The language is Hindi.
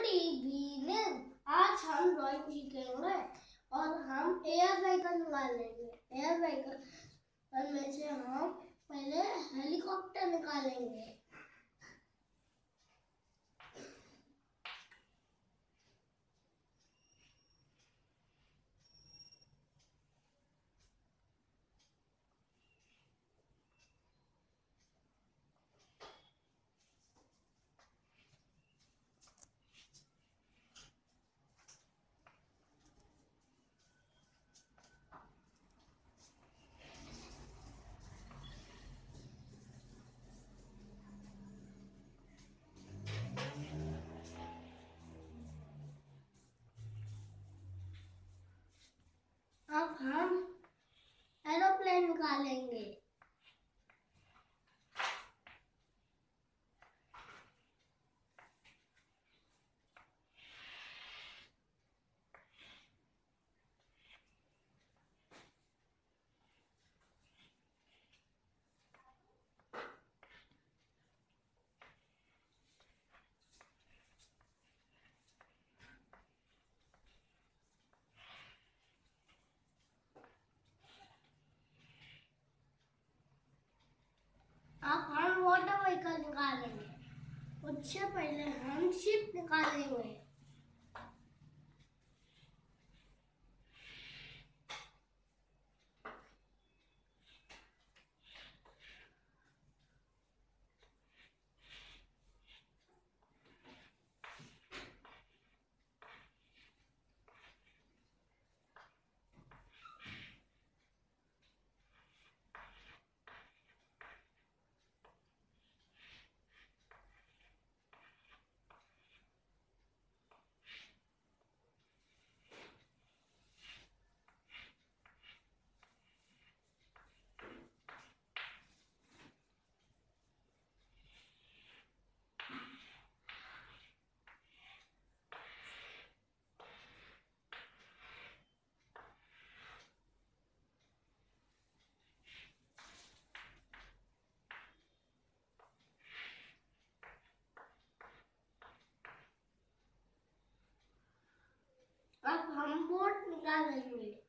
Good evening. आज हम ड्राइंग सीखेंगे और हम एयर व्हीकल निकालेंगे। एयर व्हीकल में से हम पहले हेलीकॉप्टर निकालेंगे। अब हम एरोप्लेन निकालेंगे। अब हम वाटर व्हीकल निकालेंगे। उससे पहले हम शिप निकालेंगे। अब हम बोट निकालेंगे।